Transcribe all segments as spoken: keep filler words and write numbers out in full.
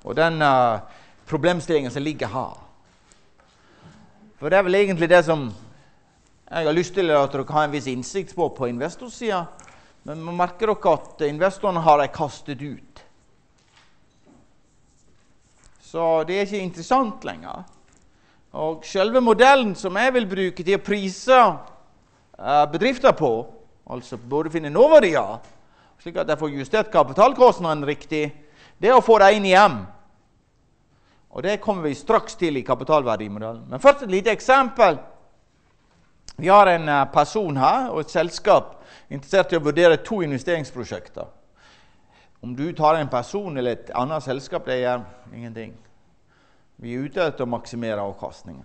og den uh, problemstillingen som ligger her. For det er vel egentlig det som jeg har lyst til at dere har en viss innsikt på på investorsiden, men man merker dere at investorene har de kastet ut. Så det er ikke interessant lenger. Og selve modellen som jeg vil bruke til å prise uh, bedrifter på, altså både finne nåverdier, slik at jeg får justert kapitalkostnaden riktig, det er å få det inn hjem. Og det kommer vi straks til i kapitalverdimodellen. Men først et lite eksempel. Vi har en person her og et selskap interessert i å vurdere to investeringsprosjekter. Om du tar en person eller et annet selskap, det gjør ingenting. Vi er ute etter å maksimere avkastningen.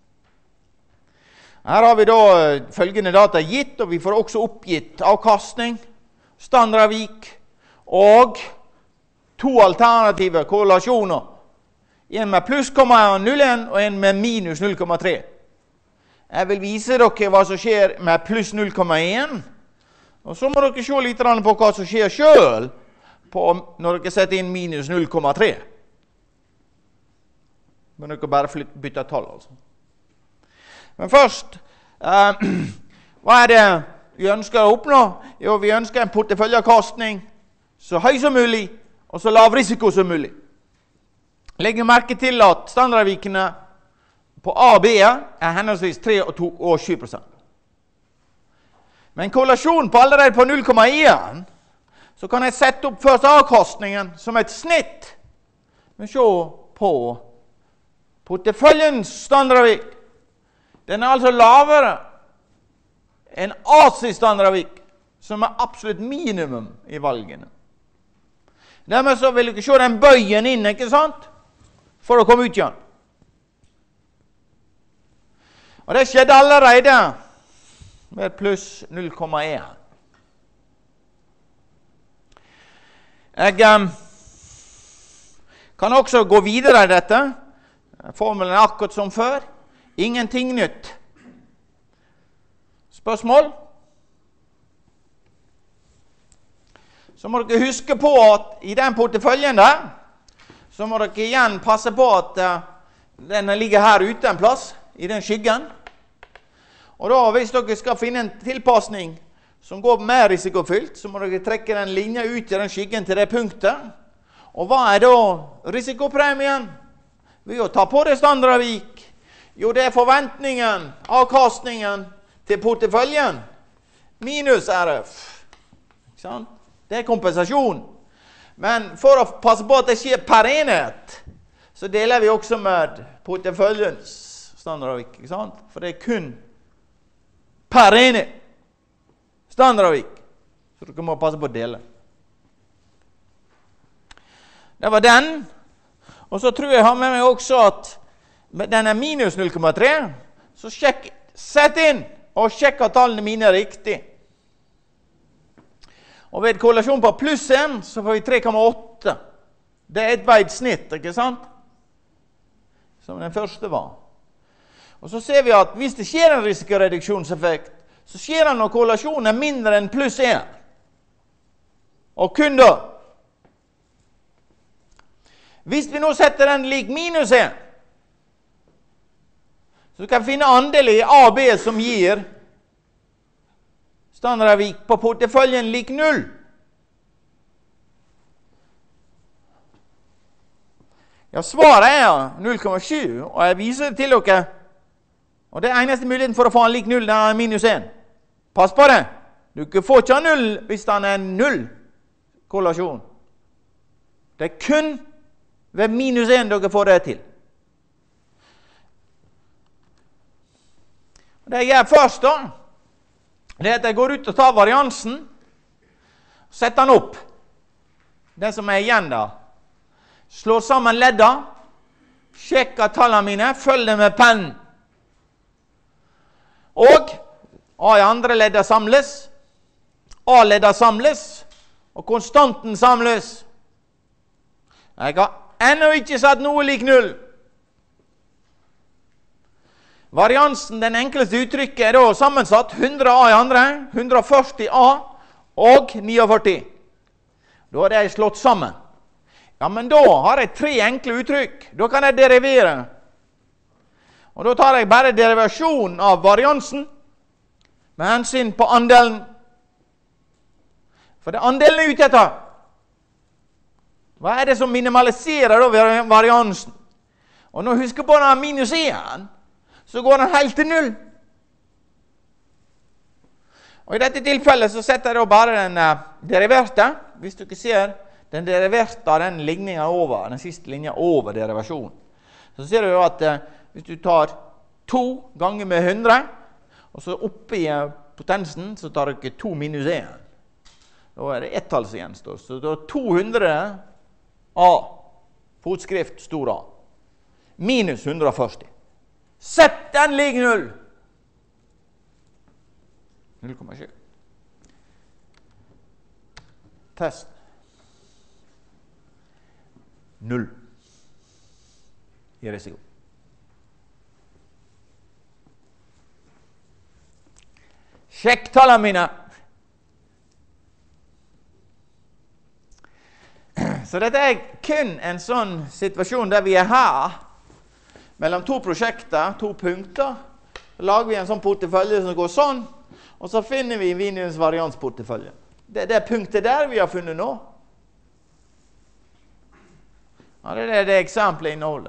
Her har vi da følgende data gitt, og vi får også oppgitt avkastning, standardavvik og to alternative korrelasjoner. En med pluss null komma en og en med minus null komma tre. Jeg vil vise dere hva som skjer med pluss null komma en, og så må dere se litt på hva som skjer selv på når dere setter inn minus null komma tre. Men dere bare flyt, bytter tall, altså. Men først, eh, hva er det vi ønsker å oppnå? Jo, vi ønsker en porteføljeavkastning så høy som mulig, og så lav risiko som mulig. Legg merke til at standardavvikene på A og B er henholdsvis tre og to og sju prosent. Men korrelasjonen på allerede på null komma en, så kan jeg sette opp først avkastningen som et snitt. Men se på porteføljens standardavvik. Den er altså lavere enn A S I-standardavvik, som er absolutt minimum i valgene. Dermed så vil du ikke se den bøyen inn, ikke sant? For å komme ut igjen. Og det skjedde allerede med pluss null komma en. Jeg um, kan også gå videre i dette. Formelen er akkurat som før. Ingenting nytt. Spørsmål? Så må dere huske på at i den porteføljen der, så må dere igjen passe på at uh, den ligger her ute en plass, i den skyggen. Og da, hvis dere skal finne en tilpassning som går mer risikofylt, så må dere trekke den linja ut i den skyggen til det punktet. Og hva er da risikopremien? Ved å ta på det standardavvik. Jo, det er forventningen, avkastningen til porteføljen. Minus R F. Ikke sant? Det er kompensasjon. Men for å passe på at det skjer per enhet, så deler vi også med porteføljens standardavvik, ikke sant? For det er kun per enhet standardavvik. Så dere må passe på å dele. Det var den. Og så tror jeg jeg har med meg også at den er minus null komma tre, så sjekk, sett inn og sjekk at tallene mine er riktig. Og ved korrelasjon på pluss en, så får vi tre komma åtte. Det er et veid snitt, ikke sant? Som den første var. Og så ser vi at hvis det skjer en risikoreduksjonseffekt, så skjer den når korrelasjonen er mindre enn pluss en. Og kun da. Hvis vi nå setter den lik minus en, så kan vi finne andel i A og B som gir standardavvik på porteføljen lik null. Ja, svaret er null komma sju, og jeg viser det til dere. Og det er eneste muligheten for å få den lik null, den er minus en. Pass på det. Du får ikke null hvis den er null korrelasjon. Det er kun ved minus en dere får det til. Det jeg gjør først da, det er at jeg går ut og tar variansen, setter den opp. Det som er igjen da. Slår sammen ledda, sjekker tallene mine, følger med pennen. Og A i andre ledda samles, A-ledda samles, og konstanten samles. Jeg har ennå ikke satt noe lik null. Variansen, den enkleste uttrykket, er da sammensatt hundre A i andre, hundre førti A og førti. Da er det slått sammen. Ja, men da har jeg tre enkle uttrykk. Da kan jeg derivere. Og da tar jeg bare derivasjonen av variansen med hensyn på andelen. For det er andelen er ute etter. Hva er det som minimaliserer da variansen? Og når du husker på denne minus en, så går den helt til null. Og i dette tilfellet så setter jeg da bare den uh, deriverte. Hvis du ikke ser den deriverte av den ligningen over, den siste linjen over derivasjonen. Så ser du jo at uh, hvis du tar to ganger med hundre, og så oppe i potensen, så tar du ikke to minus en. Da er det ett tall som gjenstår. Så da er to hundre A, fotskrift stor A, minus hundre og førti. Sett den lik null! null komma sju. Test. Null. I risiko. Sjekk tallene mine. Så dette er kun en sånn situasjon der vi er her, mellom to prosjekter, to punkter. Så lager vi en sånn portefølje som går sånn, og så finner vi Wienerens variansportefølje. Det er det punktet der vi har funnet nå. Ja, det er det, det eksempelet inneholder.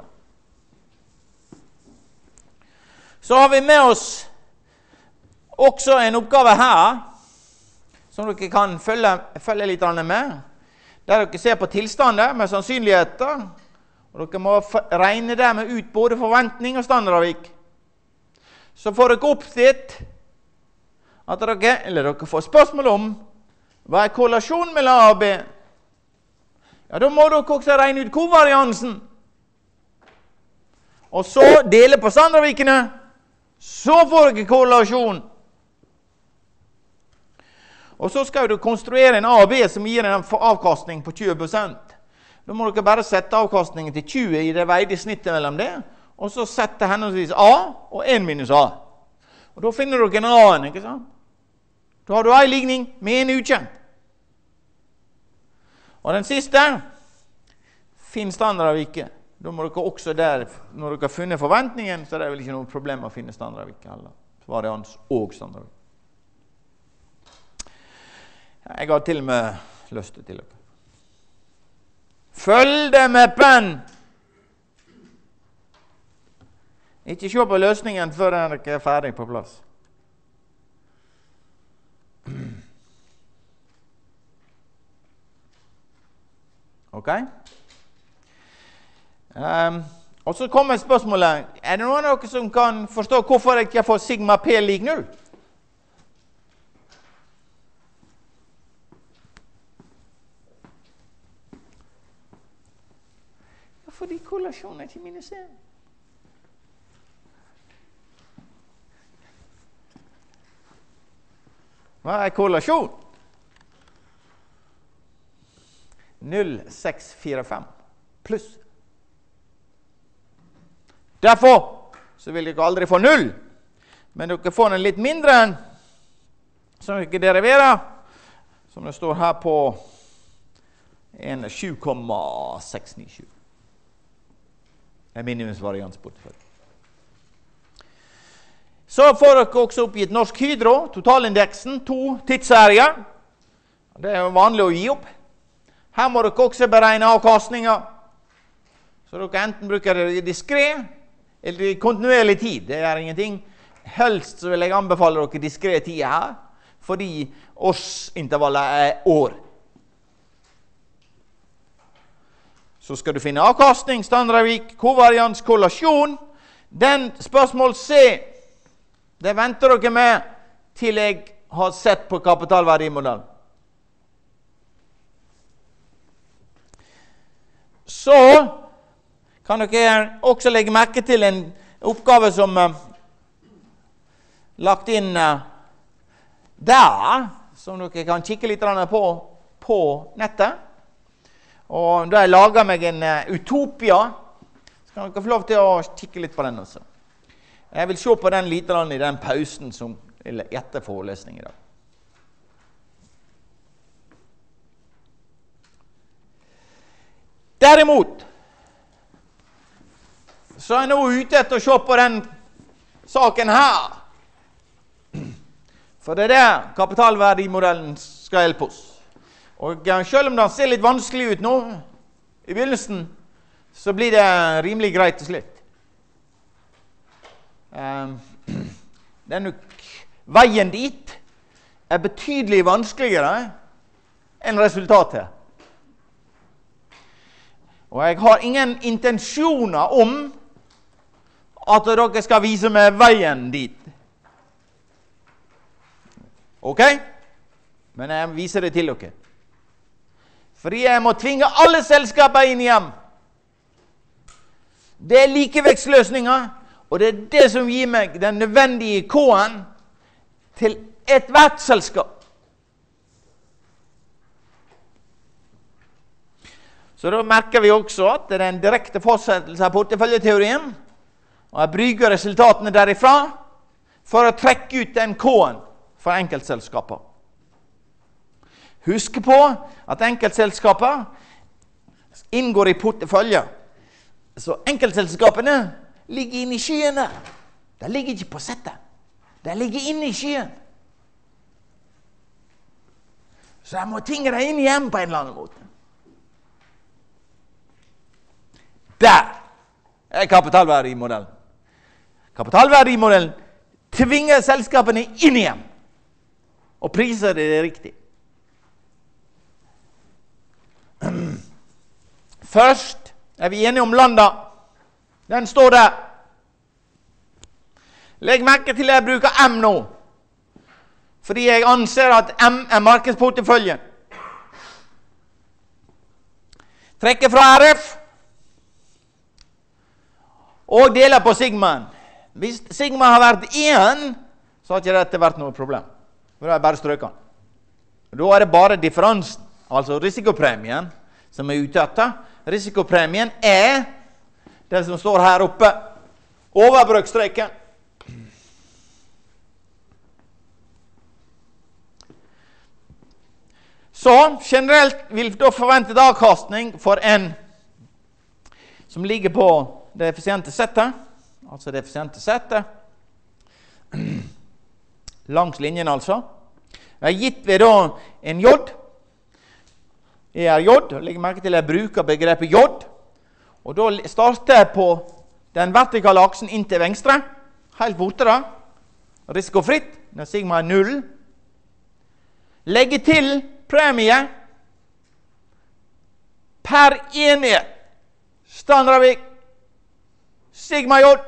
Så har vi med oss også en oppgave her, som dere kan følge, følge litt med, der dere ser på tilstander med sannsynligheter, og dere må regne dermed ut både forventning og standardavvik. Så får dere oppstilt at dere, eller dere får spørsmål om, hva er korrelasjonen mellom A og B? Ja, da må dere også regne ut kovariansen. Og så dele på standardavvikene, så får dere korrelasjon. Og så skal du konstruere en A og B som gir en avkastning på tjue prosent. Da må dere bare sette avkastningen til tjue i det veide snittet mellom det, og så sette henholdsvis A og en minus A. Og da finner dere en A-en, ikke sant? Da har du en ligning med en ukjent. Og den siste, finn standardavviket. Da må dere også der, når dere har funnet forventningen, så er det vel ikke noe problem å finne standardavviket heller. Varians og standardavvik. Jeg har til og med lyst til dere. Følg det med penn! Ikke se på løsningen før dere er ferdig på plass. Ok? Um, og så kommer spørsmålet, er det noen av dere som kan forstå hvorfor jeg ikke får sigma P lik null? Fordi korrelasjonen er ikke minus en. Hva er korrelasjon? null komma seks fire fem pluss. Derfor så vil dere aldri få null, men dere får en litt mindre enn, som dere deriverer, som det står her på en sju komma seks ni sju. Det er minimumsvariansportefølje. Så får dere også oppgitt Norsk Hydro, totalindeksen, to tidsserier. Det er jo vanlig å gi opp. Her må dere også beregne avkastninger. Så dere enten bruker det diskret, eller i kontinuerlig tid. Det er ingenting. Helst så vil jeg anbefale dere diskret tid her, fordi årsintervallet er år. Så skal du finne avkastning, standardavvik, kovarians, korrelasjon. Den spørsmål C, det venter dere med til jeg har sett på kapitalverdimodellen. Så kan dere også legge merke til en oppgave som er lagt inn der, som dere kan kikke litt på på nettet. Og da jeg lager meg en uh, utopia, så kan dere få lov til å kikke litt på den også. Jeg vil se på den litt i den pausen som, eller etter forelesningen i dag. Derimot, så er jeg nå ute etter å se på den saken her. For det er det kapitalverdimodellen skal hjelpe oss. Og selv om det ser litt vanskelig ut nå, i begynnelsen, så blir det rimelig greit til slutt. Det er nok, veien dit er betydelig vanskeligere enn resultatet. Og jeg har ingen intensjoner om at dere skal vise meg veien dit. Ok? Men jeg viser det til dere. Fordi jeg må tvinge alle selskaper inn hjem. Det er likevektsløsninger, og det er det som gir meg den nødvendige K-en til et hvert selskap. Så da merker vi også at det er en direkte fortsettelse av porteføljeteorien, og jeg bruker resultatene derifra for å trekke ut den K-en for enkeltselskaper. Husk på at enkeltselskaper inngår i portefølje. Så enkeltselskapene ligger inne i skyene. De ligger ikke på settet. De ligger inne i skyen. Så jeg må tvinge deg inn hjem på en eller annen måte. Der er kapitalverdimodellen. Kapitalverdimodellen tvinger selskapene inn igjen og priser det riktig. Først er vi enige om landa. Den står der. Legg merke til at jeg bruker M nå, fordi jeg anser at M er markedsporteføljen. Trekker fra R F og deler på sigmaen. Hvis sigma har vært én, så har ikke dette vært noe problem. Da er det bare strøkene. Da er det bare differansen, altså risikopremien, som er ute etter. Risikopremien er det som står her oppe, overbrøkstreken. Så generelt vil da forventet avkastning for en som ligger på det effisiente settet, altså det effisiente settet, langs linjen altså. Jeg har gitt ved da en J, jeg er J, og legger merke til at jeg bruker begrepet J, og da starter jeg på den vertikale aksen inn til venstre, helt borte da, risikofritt, når sigma er null. Legge til premie per enhet, standardvik, sigma J.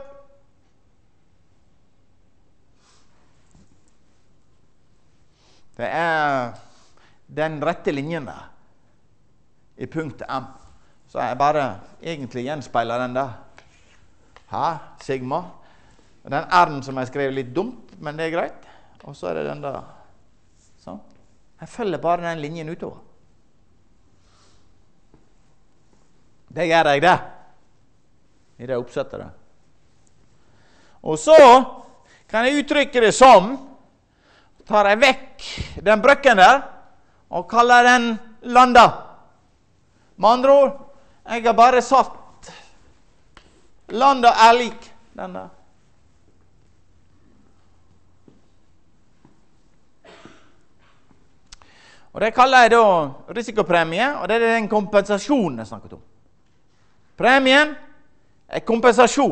Det er den rette linjen der, i punktet M. Så jeg bare egentlig gjenspeiler den der. Her, sigma. Den R-en som jeg skrev litt dumt, men det er greit. Og så er det den der. Sånn. Jeg følger bare den linjen utover. Det gjør jeg der. I det oppsettet der. Og så kan jeg uttrykke det som, tar jeg vekk den brøkken der, og kaller den landa. Med andre ord, jeg har bare satt landa er lik den der. Og det kaller jeg da risikopremie, og det er den kompensasjonen jeg snakket om. Premien er kompensasjon.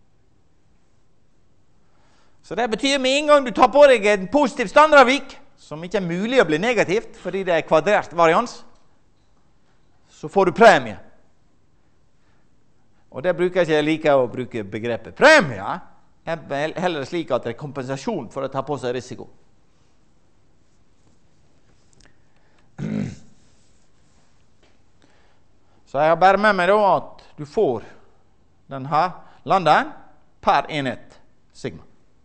Så det betyr med en gang du tar på deg en positiv standardvik, som ikke er mulig å bli negativt, fordi det er kvadrert varians, så får du premie. Og det bruker jeg ikke like å bruke begrepet premie. Det er heller slik at det er kompensasjon for å ta på seg risiko. Så jeg har bare med meg da at du får denne landen per enhet sigma.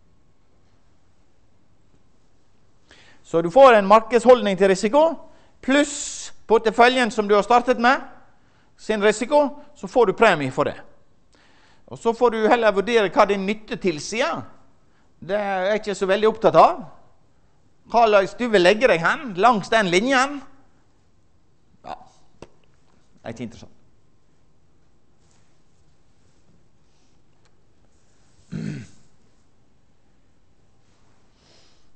Så du får en markedsholdning til risiko, pluss porteføljen som du har startet med, sin risiko, så får du premie for det. Og så får du heller vurdere hva din nytte tilsier. Det er jeg ikke så veldig opptatt av. Hva du vil legge deg hen, langs den linjen, ja, det er ikke interessant.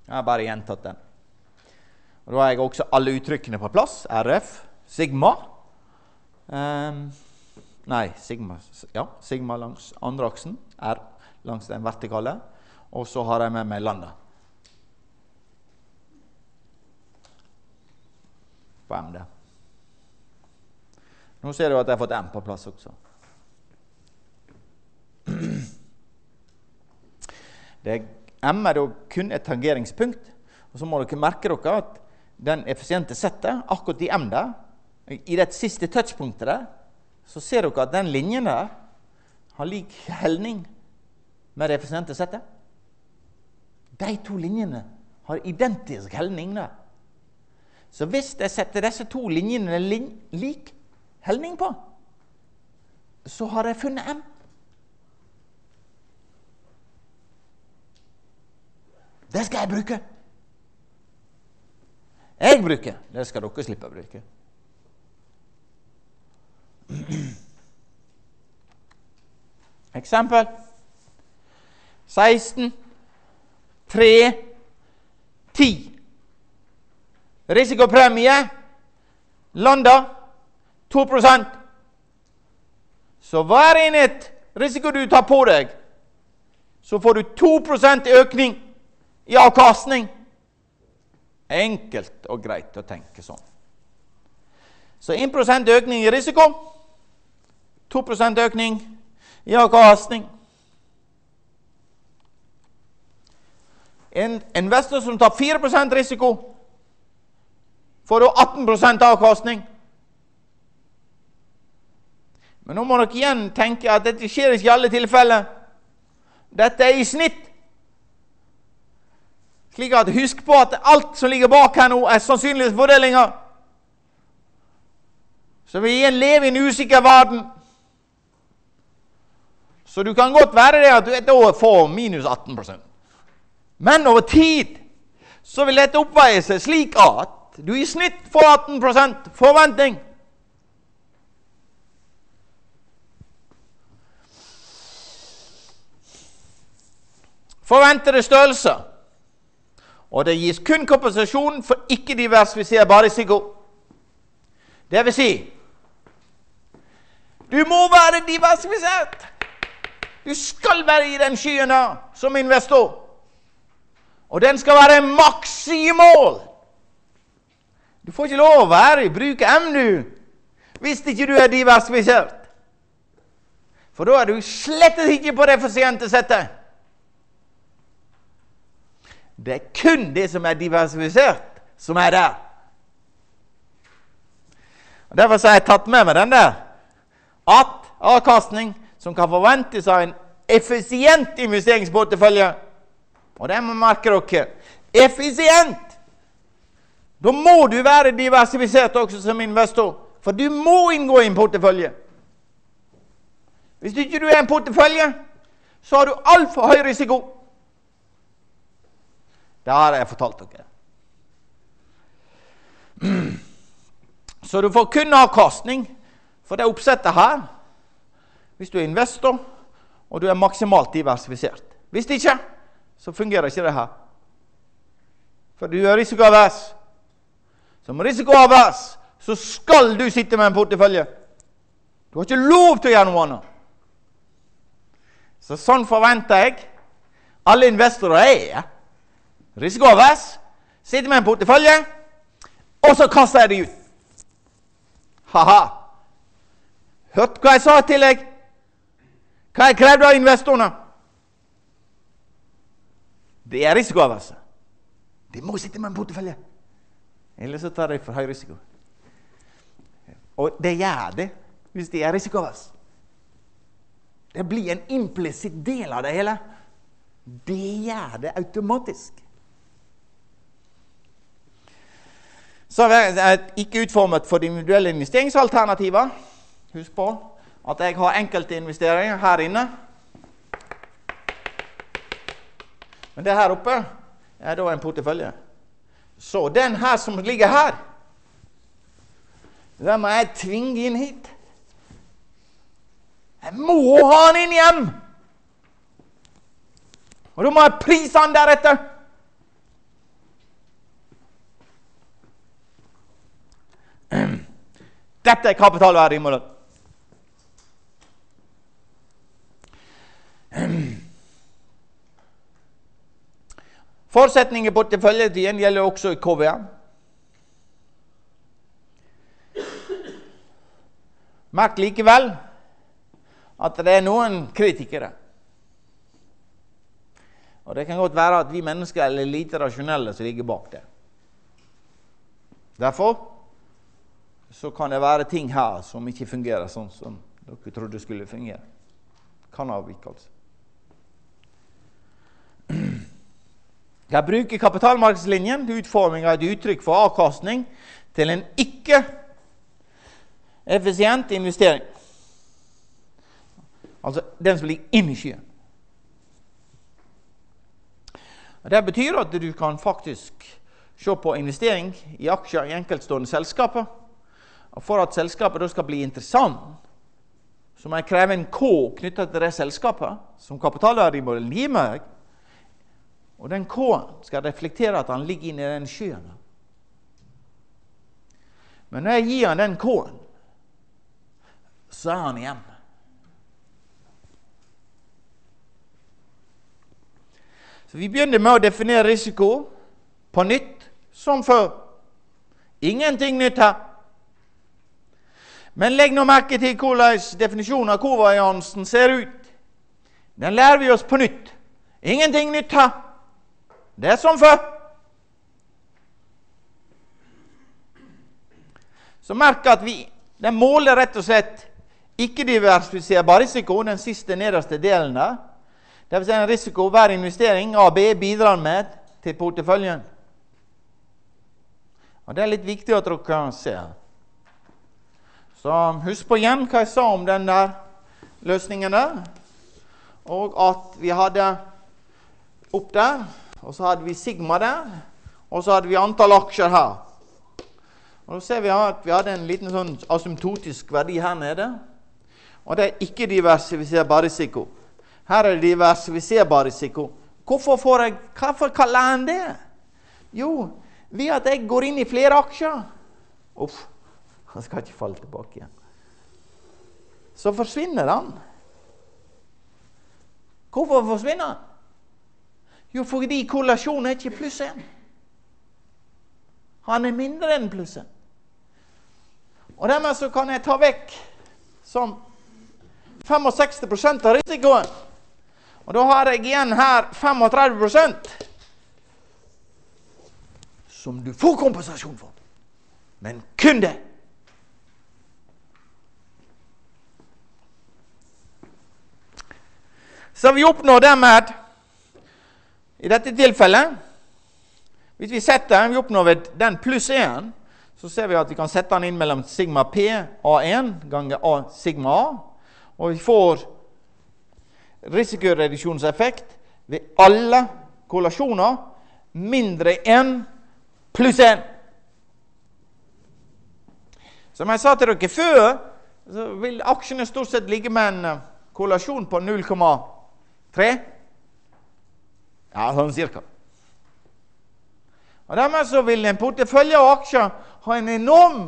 Jeg har bare gjentatt den. Og da har jeg også alle uttrykkene på plass. R F, sigma. Um, nei, sigma, ja, sigma langs andre aksen. R langs den vertikale. Og så har jeg med meg lambda. På M der. Nå ser du at jeg har fått M på plass også. Det er, M er da kun et tangeringspunkt, og så må dere merke dere at den effisiente settet, akkurat i M der, i det siste touchpunktet der, så ser dere at den linjen der har lik helning med det effisiente settet. De to linjene har identisk helning der. Så hvis jeg setter disse to linjene lik helning på, så har jeg funnet M. Det skal jeg bruke. Jeg bruker. Det skal dere slippe å bruke. Eksempel. seksten, tre, ti. Risikopremie. Landa. to prosent. Så hver enhet risiko du tar på deg, så får du to prosent økning i avkastning. Enkelt og greit å tenke sånn. Så en prosent økning i risiko, to prosent økning i avkastning. En investor som tar fire prosent risiko, får da atten prosent avkastning. Men nå må dere igjen tenke at dette skjer ikke i alle tilfeller. Dette er i snitt. Slik at husk på at alt som ligger bak her nå er sannsynlighetsfordelinger. Så vi lever i en usikker verden. Så du kan godt være det at du et år får minus atten prosent. Men over tid så vil dette oppveie seg slik at du i snitt får atten prosent forventning. Forventede størrelser. Og det gis kun kompensasjon for ikke-diversifiserbar risiko. Det vil si, du må være diversifisert. Du skal være i den skyen her som investor. Og den skal være maksimal. Du får ikke lov å være i bruk M du, hvis ikke du er diversifisert. For da er du slettet ikke på det effisiente settet. Det er kun det som er diversifisert, som er der. Og derfor har jeg tatt med meg den der. At avkastning som kan forventes av en effisient investeringsportefølje. Og det må merke dere. Effisient! Da må du være diversifisert også som investor. For du må inngå i en portefølje. Hvis du ikke er en portefølje, så har du alt for høy risiko. Det har jeg fortalt dere. Så du får kun avkastning for det oppsettet her, hvis du er investor, og du er maksimalt diversifisert. Hvis ikke, så fungerer ikke det her. For du er risikoavers. Som risikoavers, så skal du sitte med en portefølje. Du har ikke lov til å gjøre noe annet. Så sånn forventer jeg alle investorer er. Risikoavers, sitter med en portefølje, og så kaster jeg det ut. Haha. Hørt hva jeg sa til deg? Hva jeg krevde av investorene? Det er risikoavers. De må sitte med en portefølje. Ellers så tar de for høy risiko. Og det gjør det, hvis de er risikoavers. Det blir en implisitt del av det hele. Det gjør det automatisk. Så er det ikke utformet for de individuelle investeringsalternativer. Husk på at jeg har enkelte investeringer her inne. Men det her oppe er da en portefølje. Så den her som ligger her, den må jeg tvinge inn hit. Jeg må ha den inn hjem. Og da må jeg prise den deretter. Dette er kapitalverdimålet. Forutsetningen i porteføljetiden gjelder også i K V M. Merk likevel at det er noen kritikere. Og det kan godt være at vi mennesker er lite rasjonelle som ligger bak det. Derfor så kan det være ting her som ikke fungerer sånn som dere trodde skulle fungere. Kan avvikelse. Jeg bruker kapitalmarkedslinjen til utforming av et uttrykk for avkastning til en ikke-effisient investering. Altså den som ligger inn i skyen. Det betyr at du kan faktisk se på investering i aksjer i enkeltstående selskaper. Og for at selskapet da skal bli interessant, så må jeg kreve en K knyttet til det selskapet som kapitalverdimålet gir meg. Og den K-en skal reflektere at han ligger inne i den skyen. Men når jeg gir han den K-en, så er han igjen. Så vi begynner med å definere risiko på nytt, som før. Ingenting nytt her. Men legg nå merke til hvordan definisjonen av kovariansen ser ut. Den lærer vi oss på nytt. Ingenting nytt her. Det er som før. Så merk at vi, den måler rett og slett ikke diversifiserbar risiko, den siste nederste delen der. Det vil si en risiko hver investering A B bidrar med til porteføljen. Og det er litt viktig at dere kan se. Så husk på igjen hva jeg sa om den der løsningen der. Og at vi hadde opp der, og så hadde vi sigma der, og så hadde vi antall aksjer her. Og da ser vi at vi hadde en liten sånn asymptotisk verdi her nede. Og det er ikke diversifiserbar risiko. Her er det diversifiserbar risiko. Hvorfor, får jeg, hvorfor kaller han det? Jo, ved at jeg går inn i flere aksjer. Uff, han skal ikke falle tilbake igjen. Så forsvinner han. Hvorfor forsvinner han? Jo, fordi korrelasjonen er ikke pluss en. Han er mindre enn pluss en. Og dermed så kan jeg ta vekk som sekstifem prosent av risikoen. Og da har jeg igjen her trettifem prosent som du får kompensasjon for. Men kun det. Så vi oppnår dermed, i dette tilfellet, hvis vi setter, vi oppnår ved den pluss en, så ser vi at vi kan sette den inn mellom sigma P A en ganger A sigma A, og vi får risikoreduksjonseffekt ved alle korrelasjoner mindre enn pluss en. Som jeg sa til dere før, så vil aksjene stort sett ligge med en korrelasjon på null komma tre. Ja, sånn cirka. Og dermed så vil en portefølje av aksjer ha en enorm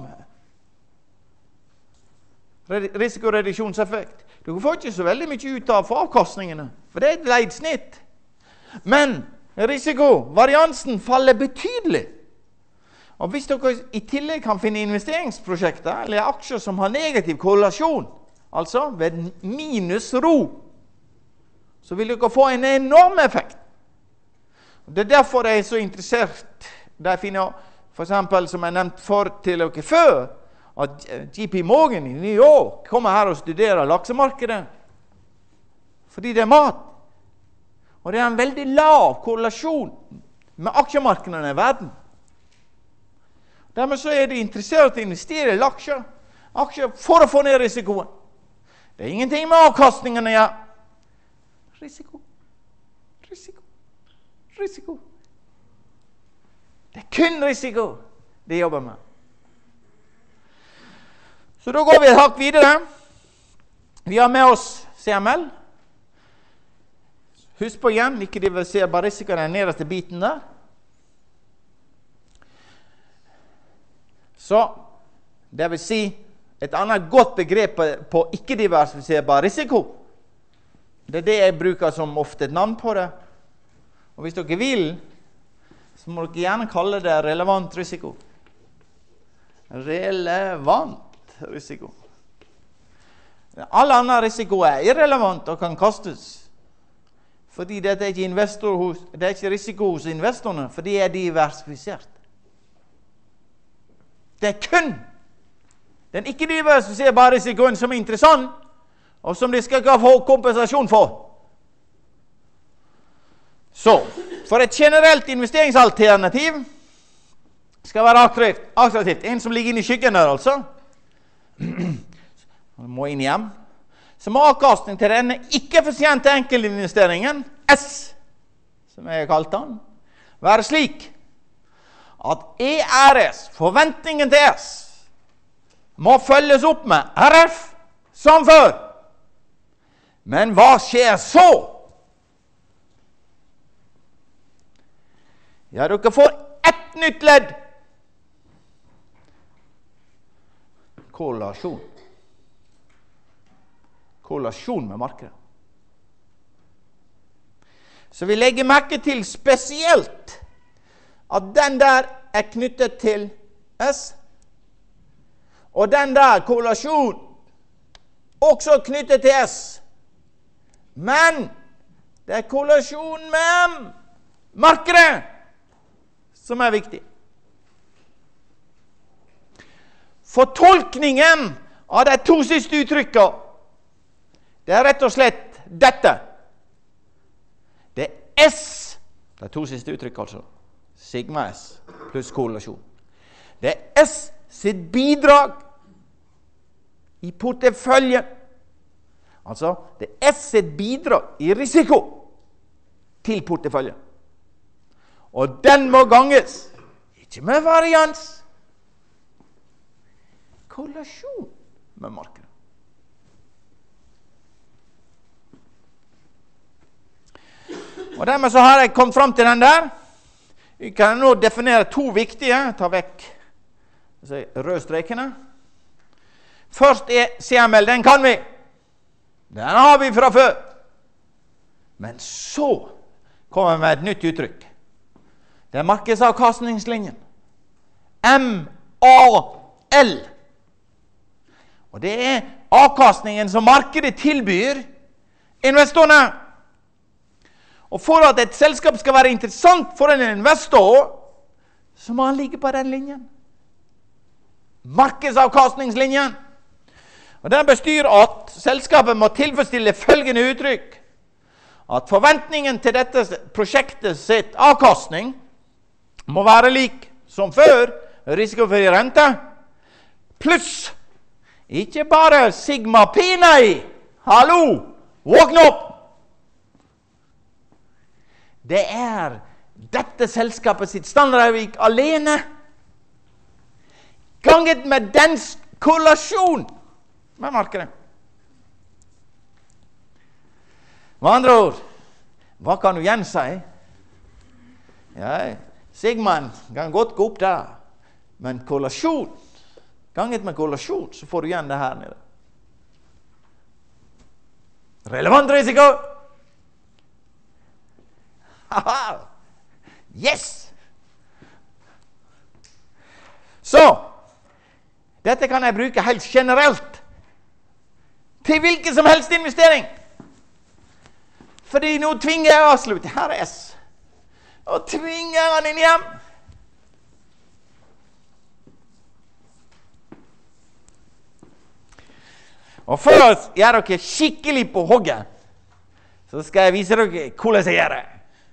risikoreduksjonseffekt. Du får ikke så veldig mye ut av avkastningene, for det er et leid snitt. Men risikovariansen faller betydelig. Og hvis dere i tillegg kan finne investeringsprosjekter eller aksjer som har negativ korrelasjon, altså ved minus ro, så vil dere få en enorm effekt. Det er derfor jeg er så interessert. Der finner for eksempel, som jeg nevnte for til dere før, at J P Morgan i New York kommer her og studerer laksemarkedet. Fordi det er mat. Og det er en veldig lav korrelasjon med aksjemarkedene i verden. Dermed så er de interessert i å investere i aksjer, aksjer for å få ned risikoen. Det er ingenting med avkastningene å gjøre. Risiko, risiko, risiko. Det er kun risiko de jobber med. Så da går vi et hakk videre. Vi har med oss C M L. Husk på igjen, ikke diversifiserbar risiko, den nederste biten der. Så, det vil si et annet godt begrep på, på ikke-diversifiserbar risiko. Det er det jeg bruker som ofte et navn på det. Og hvis dere vil, så må dere gjerne kalle det relevant risiko. Relevant risiko. All annen risiko er irrelevant og kan kastes. Fordi dette er ikke, investor hos, det er ikke risiko hos investorene, for de er diversifisert. Det er kun den ikke-diversifiserbare risikoen som er interessant, og som de skal ikke få kompensasjon for. Så, for et generelt investeringsalternativ skal være attraktivt. En som ligger inne i skyggen der, altså. Han må inn hjem. Så må avkastning til denne ikke-effisiente enkeltinvesteringen, S, som jeg har kalt den, være slik at E R S, forventningen til S, må følges opp med R F som før. Men hva skjer så? Ja, dere får ett nytt ledd. Korrelasjon. Korrelasjon med markedet. Så vi legger merke til spesielt at den der er knyttet til S, og den der korrelasjon også knyttet til S. Men det er korrelasjon med markedet som er viktig. Fortolkningen av de to siste uttrykkene, det er rett og slett dette. Det er S, det er to siste uttrykk altså, sigma S pluss korrelasjon. Det er S sitt bidrag i porteføljen. Altså, det er S sitt bidrag i risiko til porteføljen. Og den må ganges, ikke med varians, korrelasjon med markedet. Og dermed så har jeg kommet frem til den der. Vi kan nå definere to viktige, ta vekk røde strekene. Først er C M L, den kan vi. Den har vi fra før. Men så kommer vi med et nytt uttrykk. Det er markedsavkastningslinjen. M A L. Og det er avkastningen som markedet tilbyr investorene. Og for at et selskap skal være interessant for en investor, så må han ligge på den linjen. Markedsavkastningslinjen. Og den bestyr at selskapet må tilfredsstille følgende uttrykk. At forventningen til dette prosjektet sitt avkastning må være lik som før, risikofri rente, pluss ikke bare sigma pi, nei. Hallo, våkne opp! Det er dette selskapet sitt standardavvik alene, ganget med dens korrelasjon med markedet. Med andre ord, hva kan du igjen si? Ja, sigmaen kan godt gå opp der, men korrelasjon, ganget med korrelasjon, så får du igjen det her nede. Relevant risiko! Haha! Yes! Så, dette kan jeg bruke helt generelt til hvilken som helst investering. Fordi nå tvinger jeg å avslutte. Her er S. Og tvinger han inn hjem. Og for å gjøre dere skikkelig på hogget, så skal jeg vise dere hvordan jeg gjør det.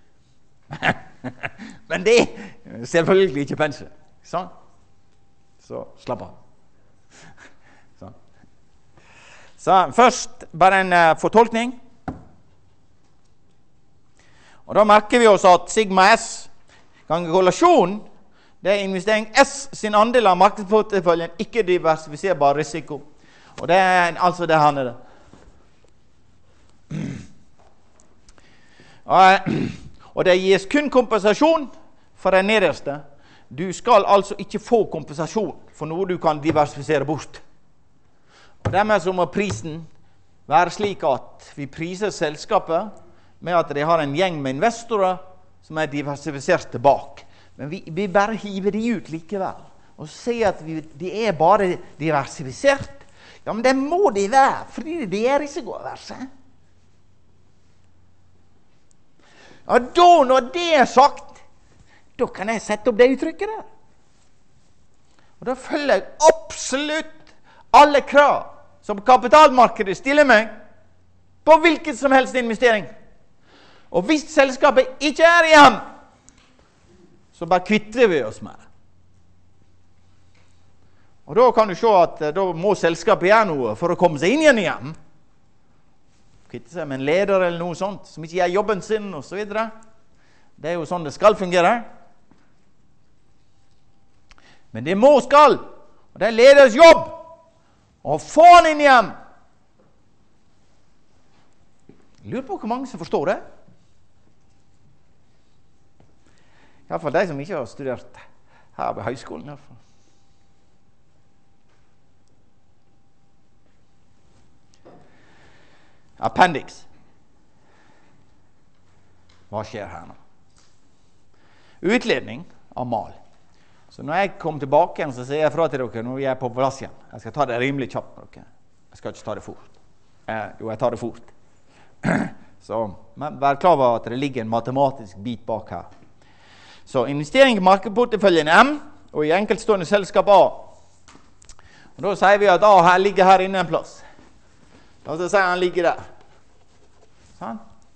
Men det er selvfølgelig ikke pensel. Sånn. Så slapp av. Sånn. Så først bare en uh, fortolkning. Og da merker vi oss at sigma S ganger korrelasjon, det er investering S sin andel av markedsporteføljen, ikke diversifiserbar risiko. Og det er altså det her nede. Og, og det gis kun kompensasjon for den nederste. Du skal altså ikke få kompensasjon for noe du kan diversifisere bort. Og dermed så må prisen være slik at vi priser selskapet med at de har en gjeng med investorer som er diversifiserte bak. Men vi, vi bare hiver de ut likevel. Og ser at vi, de er bare diversifisert. Ja, men det må de være, fordi det er risikoaverse. Ja, da når det er sagt, da kan jeg sette opp det uttrykket der. Og da følger jeg absolutt alle krav som kapitalmarkedet stiller meg på hvilken som helst investering. Og hvis selskapet ikke er igjen, så bare kvitter vi oss med det. Og da kan du se at da må selskapet gjøre noe for å komme seg inn igjen igjen. Kvitte seg med en leder eller noe sånt, som ikke gjør jobben sin, og så videre. Det er jo sånn det skal fungere. Men det må skal, og det er leders jobb, å få han inn igjen. Jeg lurer på hvor mange som forstår det. I hvert fall de som ikke har studert her på høyskolen. I hvert fall. Appendix. Hva skjer her nå? Utledning av mal. Så når jeg kommer tilbake igjen, så sier jeg fra til dere, når jeg er på plass igjen. Jeg skal ta det rimelig kjapt med dere. Jeg skal ikke ta det fort. Eh, jo, jeg tar det fort. Så, men vær klar over at det ligger en matematisk bit bak her. Så investering i markedporteføljen M, og i enkeltstående selskap A. Og da sier vi at A her ligger her inne en plass. Og så sier han ligger der. Sånn.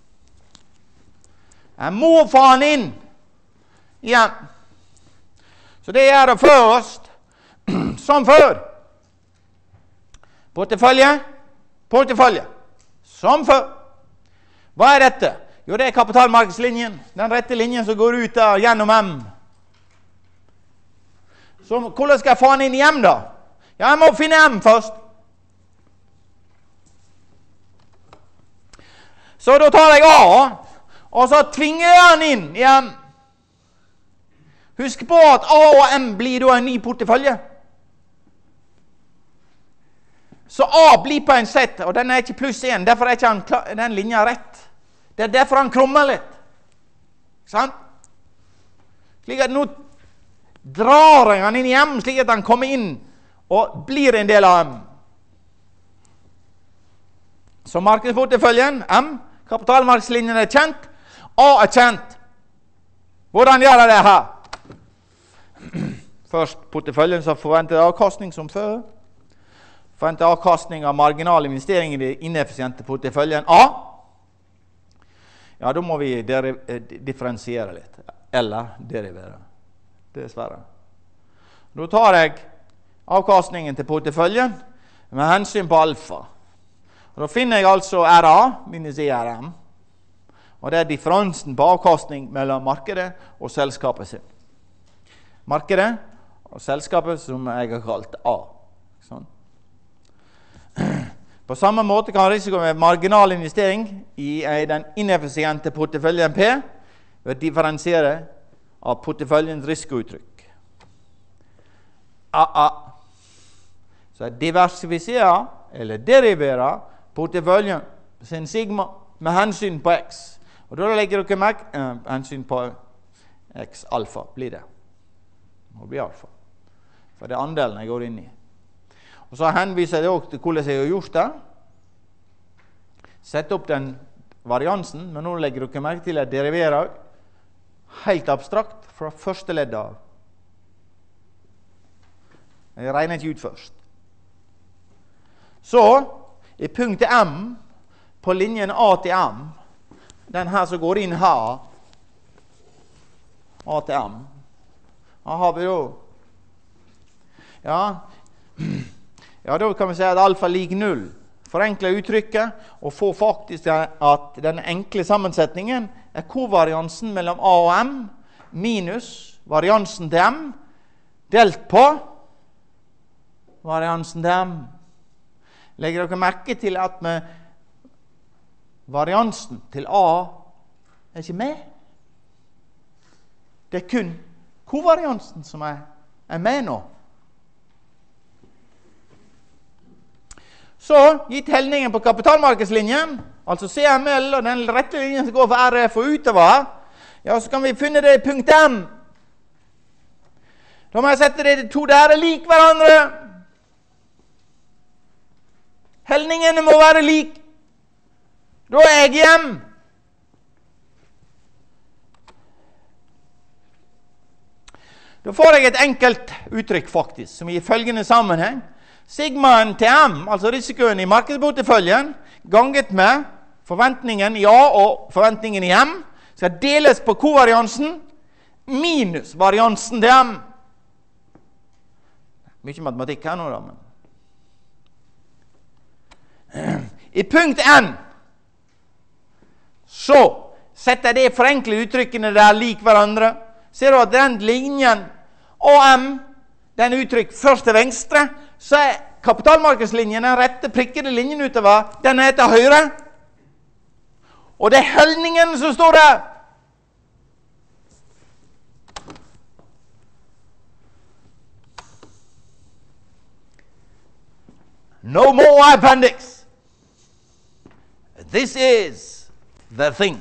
Jeg må få han inn igjen. Så det gjør det først, som før. Portefølje, portefølje, som før. Hva er dette? Jo, det er kapitalmarkedslinjen, den rette linjen som går ut der gjennom M. Så hvordan skal jeg få han inn i M da? Ja, jeg må finne M først. Så da tar jeg A, og så tvinger jeg den inn igjen. Husk på at A og M blir da en ny portefølje. Så A blir på en sett, og den er ikke pluss en, derfor er ikke han, den linja rett. Det er derfor han krummer litt. Sant? Slik at nå drar jeg han inn i M, slik at han kommer inn og blir en del av M. Så markedsporteføljen, M, kapitalmarkedslinjen er kjent, A er kjent. Hvordan gjør jeg det her? Først porteføljen som forventer avkastning som før. Forventer avkastning av marginal investering i det ineffisiente porteføljen A. Ja, da må vi differensiere litt. Eller derivere. Dessverre. Da tar jeg avkastningen til porteføljen med hensyn på alfa. Og da finner jeg altså R A minus I R M. Og det er differansen på avkastning mellom markedet og selskapet sin. Markedet og selskapet som jeg har kalt A. Sånn. På samme måte kan risiko med marginal investering i den ineffisiente porteføljen P ved å differensiere av porteføljens risikouttrykk. A A. Så jeg diversifiserer eller deriverer porteføljen sin sigma med hensyn på X. Og da legger dere merke eh, hensyn på X alfa blir det. Det blir alfa. For det er andelen jeg går inn i. Og så henviser jeg også til hvordan jeg har gjort det. Sett opp den variansen, men nå legger dere merke til at jeg deriverer helt abstrakt fra første ledd av. Jeg regner ikke ut først. Så, i punktet M, på linjen A til M, den her som går inn her, A til M, her har vi da, ja, ja, da kan vi si at alfa lik null. Forenkle uttrykket, og få faktisk at den enkle sammensetningen er kovariansen mellom A og M, minus variansen til M, delt på variansen til M. Legger dere merke til at med variansen til A er ikke med? Det er kun kovariansen som er, er med nå. Så, gitt helningen på kapitalmarkedslinjen, altså C M L og den rette linjen som går for R F og utover, ja, så kan vi finne det i punkt M. Da må jeg sette det to der er lik hverandre. Helningene må være lik. Da er jeg hjem. Da får jeg et enkelt uttrykk faktisk, som gir følgende sammenheng. Sigmaen til M, altså risikoen i markedsporteføljen, ganget med forventningen i A og forventningen i M, skal deles på kovariansen minus variansen til M. Mye matematikk her nå da, men... I punkt N så setter jeg de forenklede uttrykkene der lik hverandre. Ser du at den linjen A M, den uttrykk først til venstre, så er kapitalmarkedslinjen den rette prikkede linjen utover, den er til høyre. Og det er helningen som står der. No more appendix. This is the thing.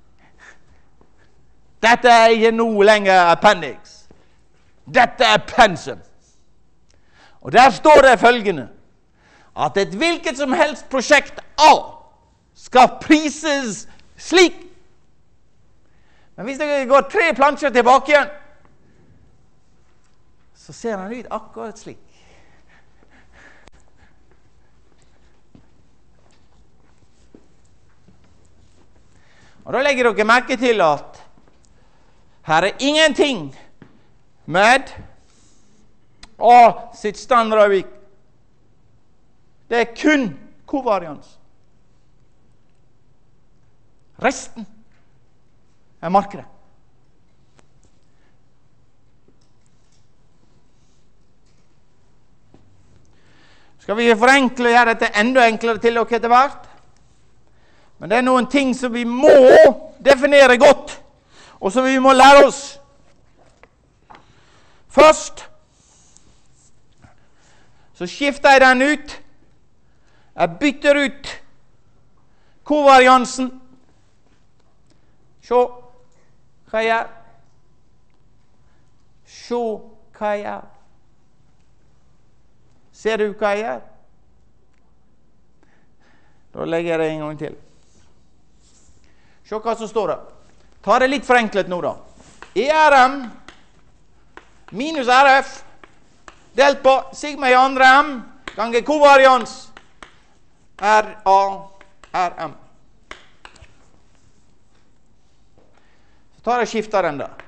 Dette er ikke noe lenger appendix. Dette er pensum. Og der står det følgende, at et hvilket som helst prosjekt A skal prises slik. Men hvis det går tre plansjer tilbake igjen, så ser han ut akkurat slik. Og da legger dere merke til at her er ingenting med A sitt standardavvik. Det er kun kovarians. Resten er markedet. Skal vi forenkle og gjøre dette enda enklere til dere etter hvert? Men det er noen ting som vi må definere godt, og som vi må lære oss. Først så skifter jeg den ut. Jeg bytter ut kovariansen. Se hva jeg gjør. Se hva jeg gjør. Ser du hva jeg gjør? Da legger jeg det en gang til. Se hva som står der. Ta det litt forenklet nå da. E R M minus R F delt på sigma i andre M ganger kovarians R A R M. Så tar jeg og skifter den der.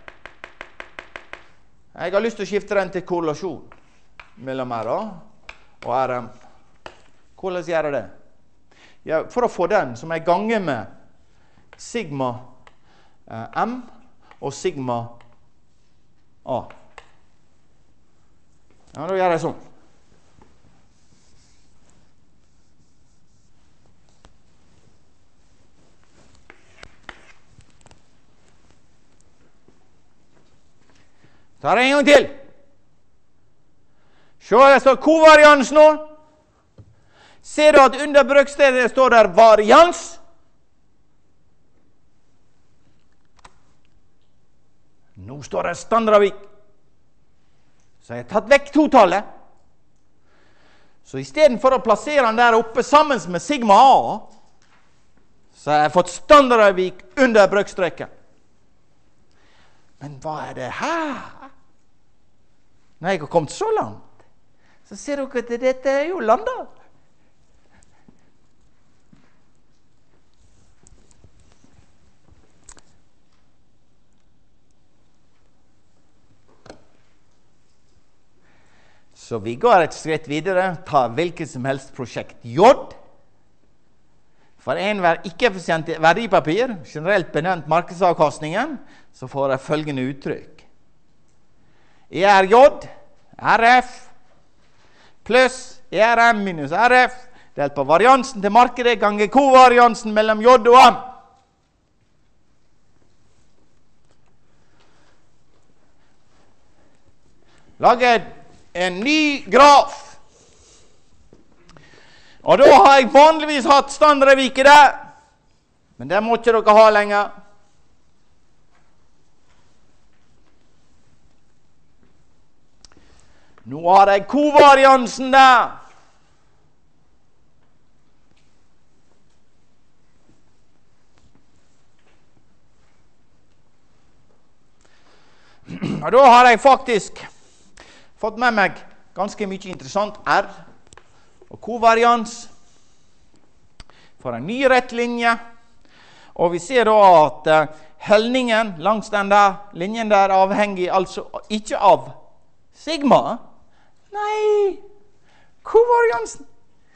Jeg har lyst til å skifte den til korrelasjon mellom R A og R M. Hvordan gjør jeg det? Ja, for å få den som jeg ganger med sigma eh, M og sigma A. Ja, da gjør jeg sånn. Tar jeg en gang til. Se, det står kovarians nå. Ser du at under brøkstedet står der varians? Nå står det standardavvik. Så jeg har tatt vekk totallet. Så i stedet for å plassere den der oppe sammen med sigma A, så har jeg fått standardavvik under brøkstreken. Men hva er det her? Når jeg har kommet så langt, så ser dere at dette er jo landet. Så vi går et skritt videre, tar hvilket som helst prosjekt J. For enhver ikke-effisient verdipapir, generelt benevnt markedsavkastningen, så får jeg følgende uttrykk. E R J, R F, pluss E R M minus R F, delt på variansen til markedet ganger kovariansen mellom J og M. Laget en ny graf. Og da har jeg vanligvis hatt standardvike der, men det må ikke dere ha lenger. Nå har jeg kovariansen der. Og da har jeg faktisk fått med meg ganske mye interessant R og kovarians for en ny rett linje. Og vi ser da at uh, helningen langs den der linjen der avhenger altså ikke av sigma. Nei, kovariansen.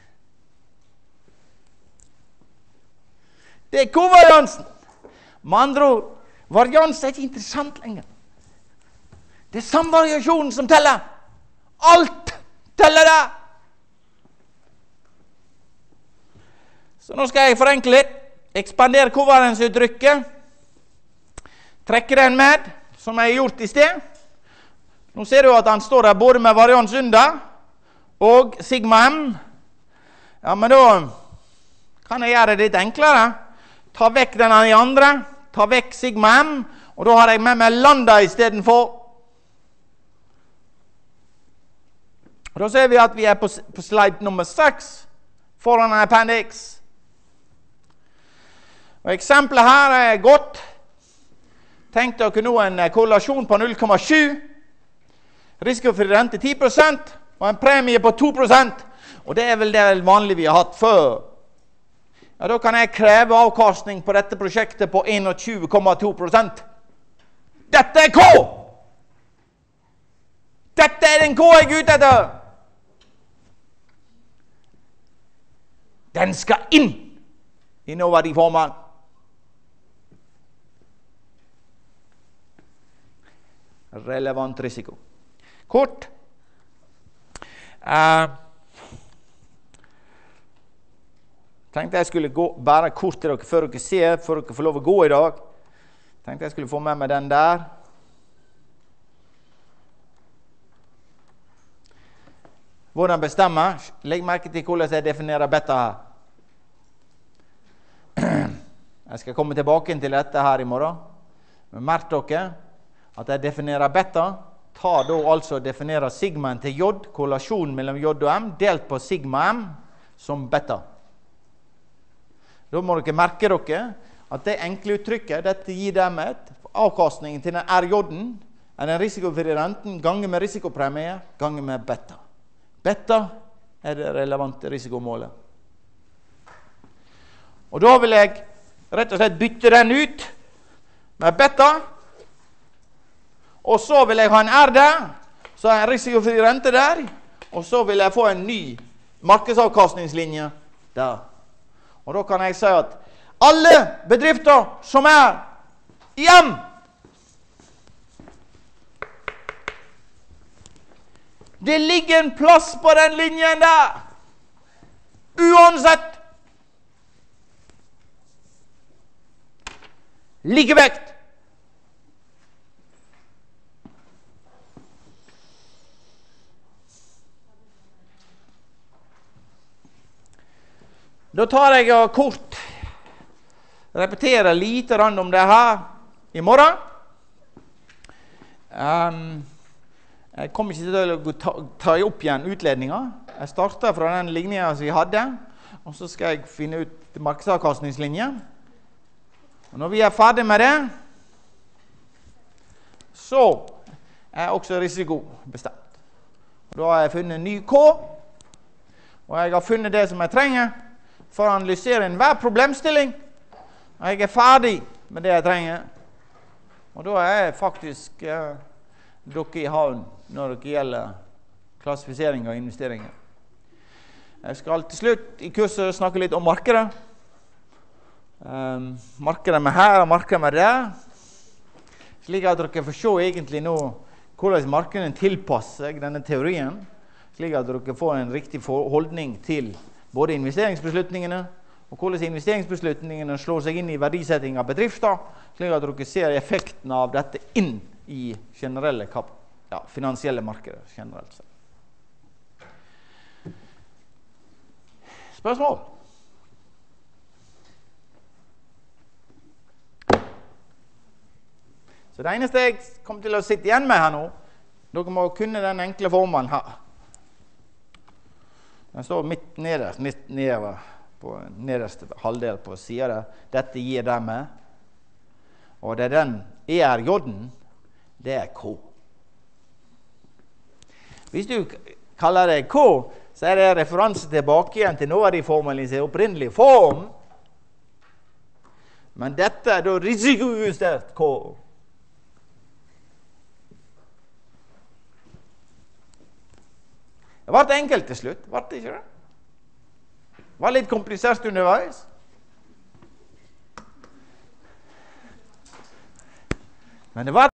Det er kovariansen. Med andre ord, varians er ikke interessant lenger. Det er samvariasjonen som teller. Alt teller det. Så nå skal jeg forenkle litt. Ekspandere kovariansuttrykket. Trekke den med, som jeg har gjort i sted. Nå ser du at han står der både med varians under og sigma m. Ja, men da kan jeg gjøre det litt enklere. Ta vekk denne i andre. Ta vekk sigma m. Og da har jeg med meg lambda i stedet for. Og da ser vi at vi er på, på slide nummer seks foran appendix. Og eksempelet her er godt. Tenk dere nå en korrelasjon på null komma sju. Risikofri rente ti prosent og en premie på to prosent. Og det er vel det vanlige vi har hatt før. Ja, da kan jeg kreve avkastning på dette prosjektet på tjueen komma to prosent. Dette er K! Dette er den K jeg er ute etter! Den skal inn i nåverdiformen. Relevant risiko. Kort. Uh, tenkte jeg skulle gå bare kort til dere før dere ser, før dere får lov å gå i dag. Tenkte jeg skulle få med meg den der. Hvordan bestemme? Legg merke til hvordan jeg definerer beta her. Jeg skal komme tilbake til dette her i morgen. Men merk dere at jeg definerer beta. Ta da altså definerer sigmaen til J, korrelasjonen mellom J og M, delt på sigma M som beta. Da må dere merke dere at det enkle uttrykket, dette gir dem et avkastningen til den R J-en, er den risikofri renten, ganger med risikopremie, ganger med beta. Beta er det relevante risikomålet. Og da vil jeg rett og slett bytte den ut med beta, og så vil jeg ha en R der, så er en risikofri rente der, og så vil jeg få en ny markedsavkastningslinje der. Og da kan jeg si at alle bedrifter som er i M, det ligger en plass på den linjen der, uansett. Likevekt. Da tar jeg og kort repeterer lite rand om det her i morgen. Um, jeg kommer ikke til å ta, ta opp igjen utledninger. Jeg starter fra den ligningen som vi hadde, og så skal jeg finne ut markedsavkastningslinje. Og når vi er ferdig med det, så er også risiko bestemt. Og da har jeg funnet en ny K, og jeg har funnet det som jeg trenger for å analysere enhver problemstilling. Og jeg er ferdig med det jeg trenger. Og da er jeg faktisk eh, dere i havn når det gjelder klassifisering og investeringer. Jeg skal til slutt i kurset snakke litt om markedet. Um, markedet med her og markedet med der, slik at dere får se egentlig nå hvordan markedet tilpasser seg denne teorien, slik at dere får en riktig holdning til både investeringsbeslutningene og hvordan investeringsbeslutningene slår seg inn i verdisetting av bedrifter, slik at dere ser effekten av dette inn i generelle kap ja, finansielle markeder generelt sett. Spørsmål? Så det eneste jeg kommer til å sitte igjen med her nå, dere må kunne den enkle formelen her. Den står midt nederst, midt nedover på nederste halvdel på siden der. Dette gir dermed. Og det er den E R J-en, det er K. Hvis du kaller det K, så er det referanse tilbake igjen til noe av de formene i sin opprinnelige form. Men dette er da risikojustert K. Det ble enkelt til slutt, ble det ikke det? Det var litt komplisert underveis. Men det var